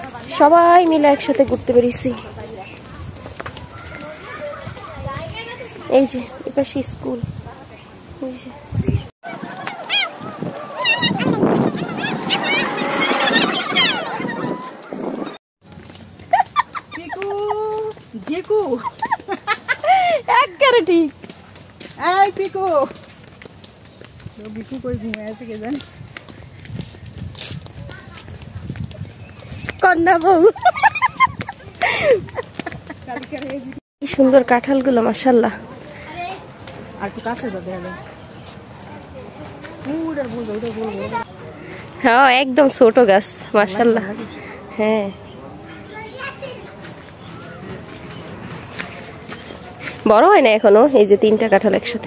সবাই মিলে একসাথে ঘুরতে বেরিয়েছি। এই যে এপাশে স্কুল, এই যে জিকু একবারে ঠিক। এই পিকু বিকু কই ঘুমিয়ে আছে কে জানে। কন্যা বউ কি সুন্দর কাঁঠালগুলো মাশাআল্লাহ। আর একটু কাছে যা দেখা যায়। পুরো বড় বড়। হ্যাঁ একদম ছোট গাছ মাশাআল্লাহ। হ্যাঁ বড় হয় না এখনো। এই যে 3টা কাঁঠাল একসাথে।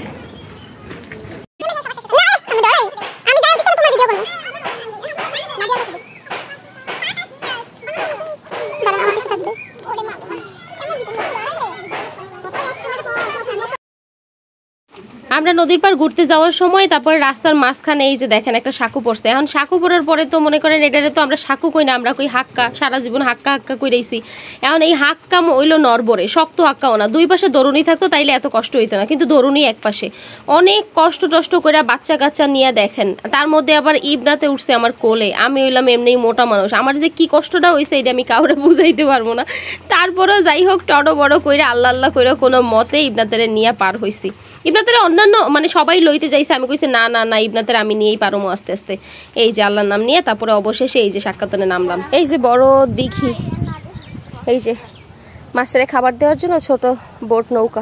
আমরা নদীর পার ঘুরতে যাওয়ার সময় তারপরে রাস্তার মাঝখানে এই যে দেখেন একটা সাঁকু পড়ছে। এখন সাঁকু পড়ার পরে তো মনে করেন এটারে তো আমরা সাঁকু কই না, আমরা কই হাক্কা। সারা জীবন হাক্কা হাক্কা কইরাইছি। এখন এই হাক্কা হইলো নরবরে, শক্ত হাক্কাও না। দুই পাশে দরুনি থাকতো তাইলে এত কষ্ট হইতো না, কিন্তু দরুনি এক পাশে। অনেক কষ্ট টষ্ট করে বাচ্চা কাচ্চা নিয়ে দেখেন। তার মধ্যে আবার ইবনাতে উঠছে আমার কোলে। আমি হইলাম এমনিই মোটা মানুষ, আমার যে কি কষ্টটা হয়েছে এটা আমি কাউরে বুঝাইতে পারবো না। তারপরেও যাই হোক টড়ো বড় কইরা আল্লাহ আল্লাহ কইরা কোনো মতে ইবনাতে নিয়ে পার হয়েছি। ইবনাতের অন্যান্য মানে সবাই লইতে যাইছে, আমি কইছি না না না ইবনাতের আমি নিয়েই পারো আস্তে আস্তে। এই যে আল্লাহর নাম নিয়ে তারপরে অবশেষে এই যে সাক্ষাতনে নামলাম। এই যে বড় দিঘি, এই যে মাছের খাবার দেওয়ার জন্য ছোট বোট নৌকা,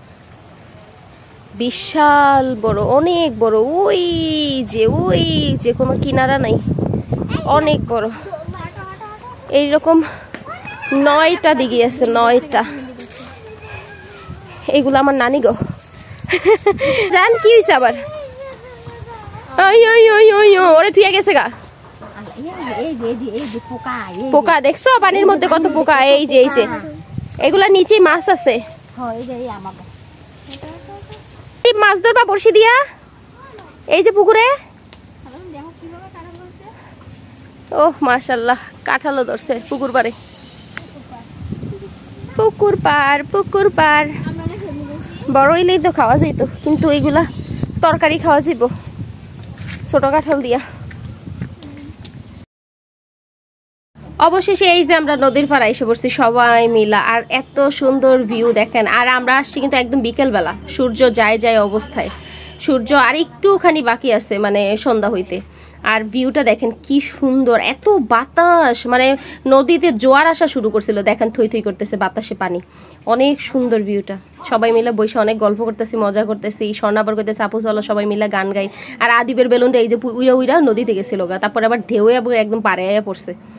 বিশাল বড়, অনেক বড়। ওই যে কোনো কিনারা নাই, অনেক বড়। এইরকম 9টা দিঘি আছে, 9টা। এইগুলো আমার নানি গো। জান কি হইছে আবার? ওরে থুইয়া গেছে গা। পোকা দেখছো পানির মধ্যে কত পোকা। এই যে এগুলা নিচে মাছ আছে। মাছ ধরবা বড়শি দিয়া এই যে পুকুরে। ও মাশাআল্লাহ কাঁঠালও ধরছে পুকুর পাড়ে। পুকুর পার বড় হইলেই তো খাওয়া যাইত, কিন্তু এইগুলা তরকারি খাওয়া যাইব ছোট কাঁঠাল দিয়া। অবশেষে এই যে আমরা নদীর পাড়ে এসে পড়ছি সবাই মিলা। আর এত সুন্দর ভিউ দেখেন। আর আমরা আসছি কিন্তু একদম বিকেলবেলা, সূর্য যায় অবস্থায়। সূর্য আর একটুখানি বাকি আছে মানে সন্ধ্যা হইতে। আর ভিউটা দেখেন কি সুন্দর, এত বাতাস, মানে নদীতে জোয়ার আসা শুরু করছিল। দেখেন থই থই করতেছে বাতাসে পানি। অনেক সুন্দর ভিউটা। সবাই মিলে বসে অনেক গল্প করতেছি, মজা করতেছি। স্বর্ণাবার করতেছে আপু চলো সবাই মিলে গান গাই। আর আদিবের বেলুনটা এই যে উইরা নদীতে গেছিল গা, তারপরে আবার ঢেউয়ে একদম পারে আয়া পড়ছে।